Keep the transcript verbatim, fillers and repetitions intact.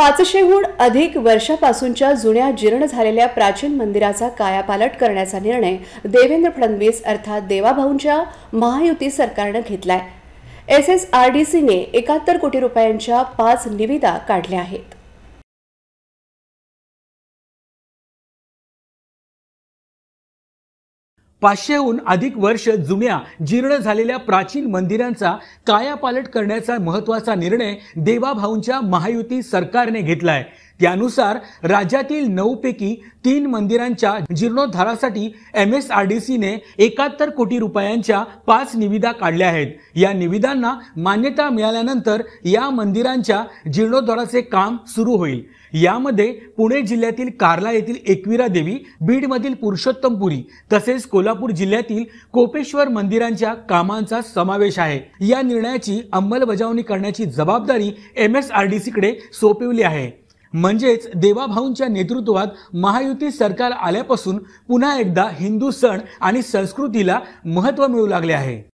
पाचशेहून अधिक वर्षापासूनच्या जुन्या जीर्ण झालेल्या प्राचीन मंदिराचा कायापालट करण्याचा निर्णय देवेंद्र फडणवीस अर्थात देवाभाऊंच्या महायुती सरकारने घेतलाय। S S R D C ने एकाहत्तर कोटी रुपयांच्या पाच निविदा काढल्या आहेत। पाचशेहून अधिक वर्ष जुन्या जीर्ण झालेल्या प्राचीन मंदिरांचा कायापालट करण्याचा महत्त्वाचा निर्णय देवाभाऊंच्या महायुती सरकारने घेतलाय। त्यानुसार राज्यातील नऊ पैकी तीन मंदिरांच्या जीर्णोद्धारासाठी M S R D C ने एकाहत्तर कोटी रुपयांच्या पाच निविदा काढल्या आहेत। या निविदांना मान्यता मिळाल्यानंतर या मंदिरांच्या जीर्णोद्धाराचे काम सुरू होईल। यामध्ये पुणे जिल्ह्यातील कार्ला येथील एकविरा देवी, बीडमधील पुरुषोत्तमपुरी तसेच कोल्हापूर जिल्ह्यातील कोपेश्वर मंदिरांच्या कामांचा समावेश आहे। या निर्णयाची अंमलबजावणी करण्याची जबाबदारी M S R D C कडे सोपवली आहे। म्हणजेच देवाभाऊंच्या नेतृत्वात महायुती सरकार आल्यापासून पुन्हा एकदा हिंदू सण आणि संस्कृतीला महत्त्व मिळू लागले आहे।